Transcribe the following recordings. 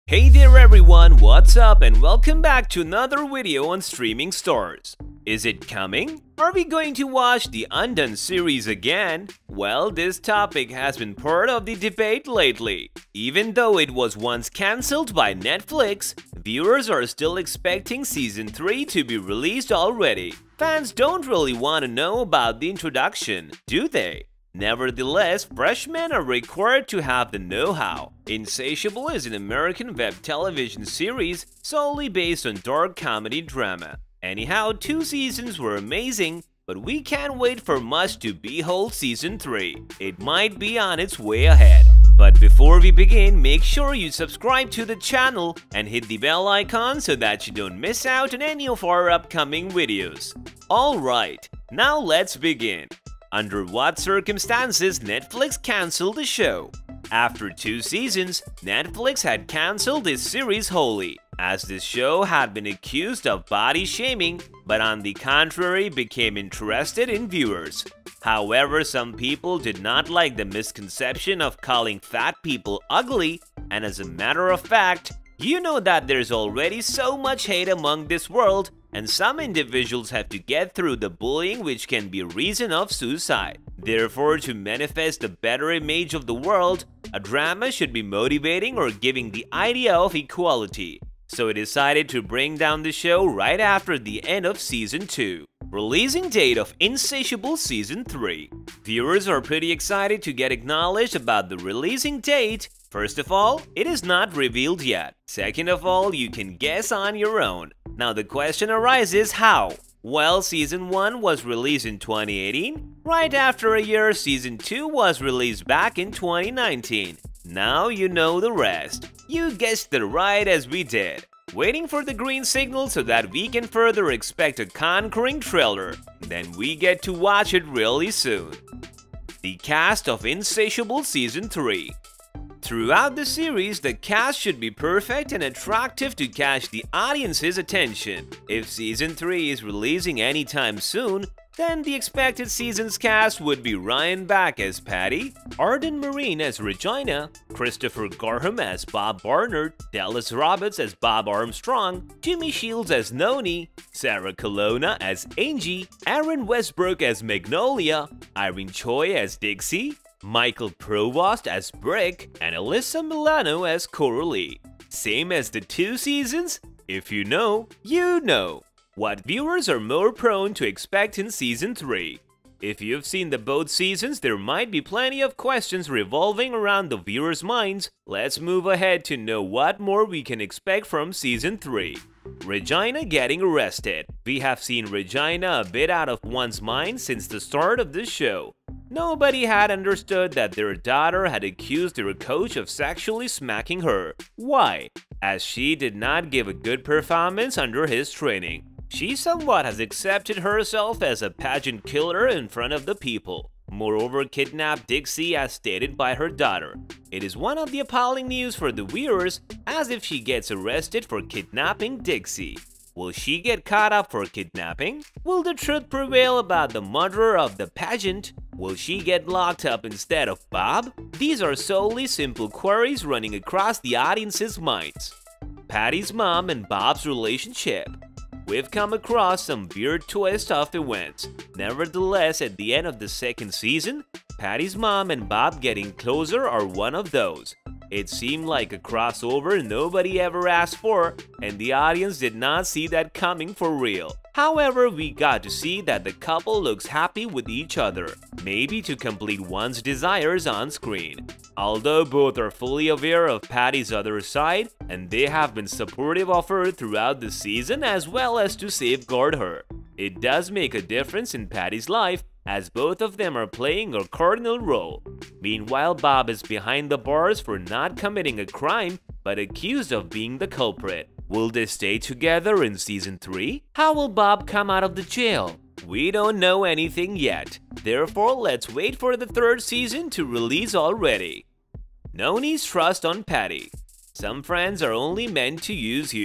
Hey there everyone, what's up and welcome back to another video on streaming stars. Is it coming? Are we going to watch the Undone series again? Well, this topic has been part of the debate lately. Even though it was once cancelled by Netflix, viewers are still expecting Season 3 to be released already. Fans don't really want to know about the introduction, do they? Nevertheless, freshmen are required to have the know-how. Insatiable is an American web television series solely based on dark comedy drama. Anyhow, 2 seasons were amazing, but we can't wait for much to behold Season 3. It might be on its way ahead. But before we begin, make sure you subscribe to the channel and hit the bell icon so that you don't miss out on any of our upcoming videos. Alright, now let's begin. Under what circumstances Netflix cancelled the show? After 2 seasons, Netflix had cancelled this series wholly, as this show had been accused of body shaming, but on the contrary became interested in viewers. However, some people did not like the misconception of calling fat people ugly, and as a matter of fact, you know that there's already so much hate among this world, and some individuals have to get through the bullying, which can be a reason of suicide. Therefore, to manifest a better image of the world, a drama should be motivating or giving the idea of equality. So I decided to bring down the show right after the end of Season 2. Releasing date of Insatiable Season 3. Viewers are pretty excited to get acknowledged about the releasing date. First of all, it is not revealed yet. Second of all, you can guess on your own. Now the question arises, how? Well, Season 1 was released in 2018. Right after a year, Season 2 was released back in 2019. Now you know the rest. You guessed it right as we did. Waiting for the green signal so that we can further expect a conquering trailer. Then we get to watch it really soon. The cast of Insatiable Season 3. Throughout the series, the cast should be perfect and attractive to catch the audience's attention. If Season 3 is releasing anytime soon, then the expected season's cast would be Ryan Back as Patty, Arden Marine as Regina, Christopher Gorham as Bob Barnard, Dallas Roberts as Bob Armstrong, Jimmy Shields as Noni, Sarah Colonna as Angie, Aaron Westbrook as Magnolia, Irene Choi as Dixie, Michael Provost as Brick, and Alyssa Milano as Coralie. Same as the 2 seasons? If you know, you know. What viewers are more prone to expect in Season 3? If you've seen the both seasons, there might be plenty of questions revolving around the viewers' minds. Let's move ahead to know what more we can expect from Season 3. Regina getting arrested. We have seen Regina a bit out of one's mind since the start of the show. Nobody had understood that their daughter had accused their coach of sexually smacking her. Why? As she did not give a good performance under his training. She somewhat has accepted herself as a pageant killer in front of the people. Moreover, kidnapped Dixie as stated by her daughter. It is one of the appalling news for the viewers, as if she gets arrested for kidnapping Dixie. Will she get caught up for kidnapping? Will the truth prevail about the murderer of the pageant? Will she get locked up instead of Bob? These are solely simple queries running across the audience's minds. Patty's mom and Bob's relationship. We've come across some weird twists of events. Nevertheless, at the end of the 2nd season, Patty's mom and Bob getting closer are one of those. It seemed like a crossover nobody ever asked for, and the audience did not see that coming for real. However, we got to see that the couple looks happy with each other, maybe to complete one's desires on screen. Although both are fully aware of Patty's other side, and they have been supportive of her throughout the season as well as to safeguard her. It does make a difference in Patty's life, as both of them are playing a cardinal role. Meanwhile, Bob is behind the bars for not committing a crime, but accused of being the culprit. Will they stay together in Season 3? How will Bob come out of the jail? We don't know anything yet. Therefore, let's wait for the 3rd season to release already. Noni's trust on Patty. Some friends are only meant to use you.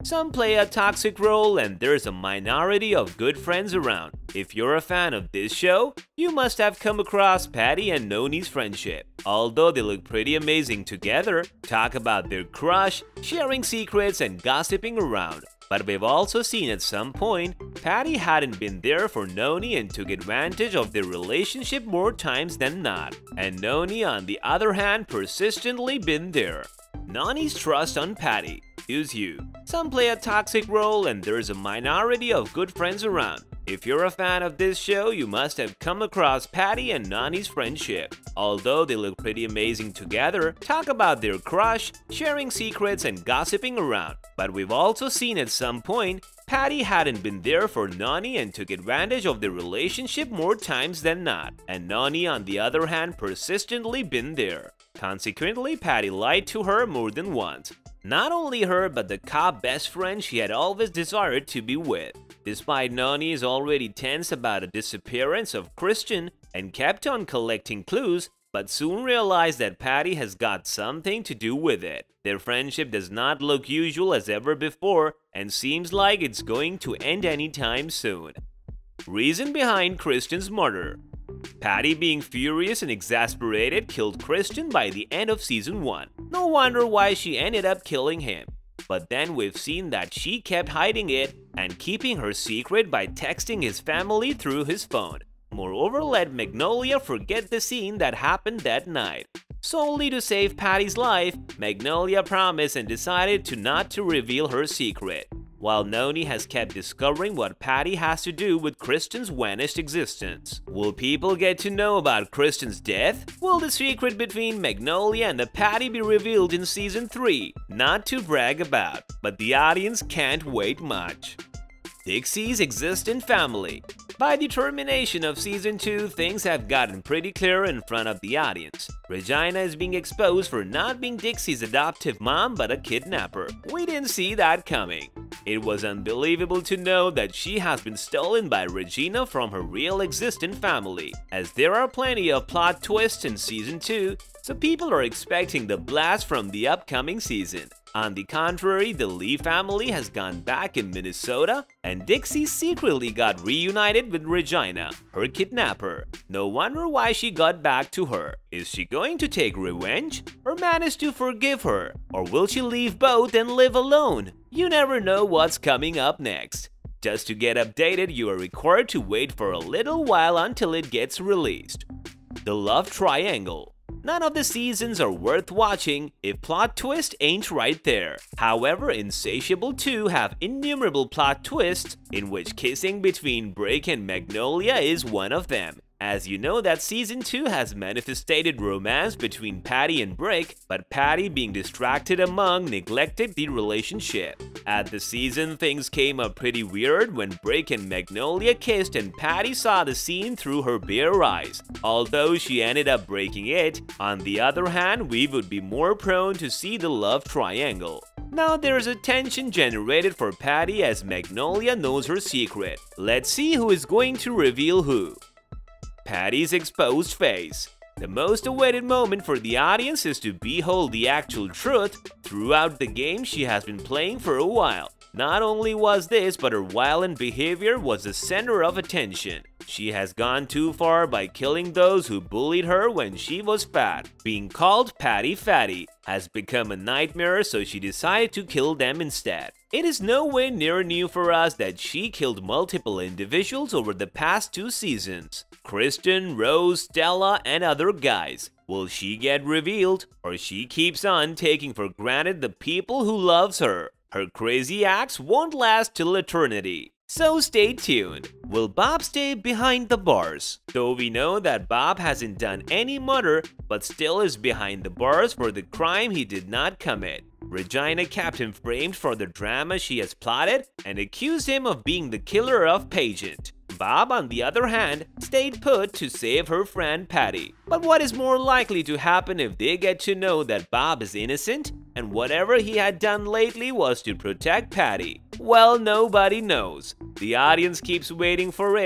Some play a toxic role and there's a minority of good friends around. If you're a fan of this show, you must have come across Patty and Noni's friendship. Although they look pretty amazing together, talk about their crush, sharing secrets and gossiping around. But we've also seen at some point, Patty hadn't been there for Noni and took advantage of their relationship more times than not. And Noni, on the other hand, persistently been there. Noni's trust on Patty is huge. Some play a toxic role and there's a minority of good friends around. If you're a fan of this show, you must have come across Patty and Noni's friendship. Although they look pretty amazing together, talk about their crush, sharing secrets and gossiping around. But we've also seen at some point, Patty hadn't been there for Noni and took advantage of their relationship more times than not. And Noni, on the other hand, persistently been there. Consequently, Patty lied to her more than once. Not only her, but the cop best friend she had always desired to be with. Despite Noni is already tense about the disappearance of Christian and kept on collecting clues, but soon realized that Patty has got something to do with it. Their friendship does not look usual as ever before and seems like it's going to end anytime soon. Reason behind Christian's murder. Patty, being furious and exasperated, killed Christian by the end of season 1. No wonder why she ended up killing him. But then we've seen that she kept hiding it and keeping her secret by texting his family through his phone. Moreover, let Magnolia forget the scene that happened that night. Solely to save Patty's life, Magnolia promised and decided not to reveal her secret. While Noni has kept discovering what Patty has to do with Christian's vanished existence. Will people get to know about Christian's death? Will the secret between Magnolia and the Patty be revealed in season 3? Not to brag about, but the audience can't wait much. Dixie's existent family. By the termination of season 2, things have gotten pretty clear in front of the audience. Regina is being exposed for not being Dixie's adoptive mom but a kidnapper. We didn't see that coming. It was unbelievable to know that she has been stolen by Regina from her real existent family, as there are plenty of plot twists in season 2, so people are expecting the blast from the upcoming season. On the contrary, the Lee family has gone back in Minnesota, and Dixie secretly got reunited with Regina, her kidnapper. No wonder why she got back to her. Is she going to take revenge, or manage to forgive her, or will she leave both and live alone? You never know what's coming up next. Just to get updated, you are required to wait for a little while until it gets released. The Love Triangle. None of the seasons are worth watching if plot twist ain't right there. However, Insatiable 2 have innumerable plot twists in which kissing between Brick and Magnolia is one of them. As you know that season 2 has manifested romance between Patty and Brick, but Patty, being distracted among, neglected the relationship. At the season, things came up pretty weird when Brick and Magnolia kissed and Patty saw the scene through her bare eyes. Although she ended up breaking it, on the other hand, we would be more prone to see the love triangle. Now there's a tension generated for Patty as Magnolia knows her secret. Let's see who is going to reveal who. Patty's exposed face. The most awaited moment for the audience is to behold the actual truth. Throughout the game, she has been playing for a while. Not only was this, but her violent behavior was the center of attention. She has gone too far by killing those who bullied her when she was fat. Being called Patty Fatty has become a nightmare, so she decided to kill them instead. It is nowhere near new for us that she killed multiple individuals over the past 2 seasons. Kristen, Rose, Stella, and other guys. Will she get revealed, or she keeps on taking for granted the people who loves her? Her crazy acts won't last till eternity. So stay tuned. Will Bob stay behind the bars? Though we know that Bob hasn't done any murder, but still is behind the bars for the crime he did not commit. Regina kept him framed for the drama she has plotted and accused him of being the killer of Pageant. Bob, on the other hand, stayed put to save her friend Patty. But what is more likely to happen if they get to know that Bob is innocent and whatever he had done lately was to protect Patty? Well, nobody knows. The audience keeps waiting for it.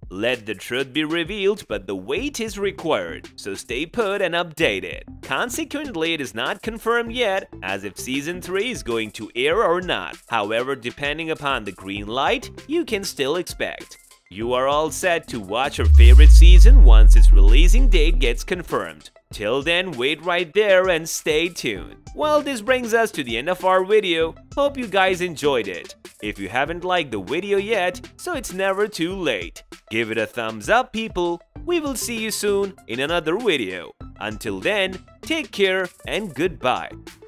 Let the truth be revealed, but the wait is required, so stay put and updated. Consequently, it is not confirmed yet as if Season 3 is going to air or not. However, depending upon the green light, you can still expect. You are all set to watch your favorite season once its releasing date gets confirmed. Till then, wait right there and stay tuned. Well, this brings us to the end of our video. Hope you guys enjoyed it. If you haven't liked the video yet, so it's never too late. Give it a thumbs up, people. We will see you soon in another video. Until then, take care and goodbye.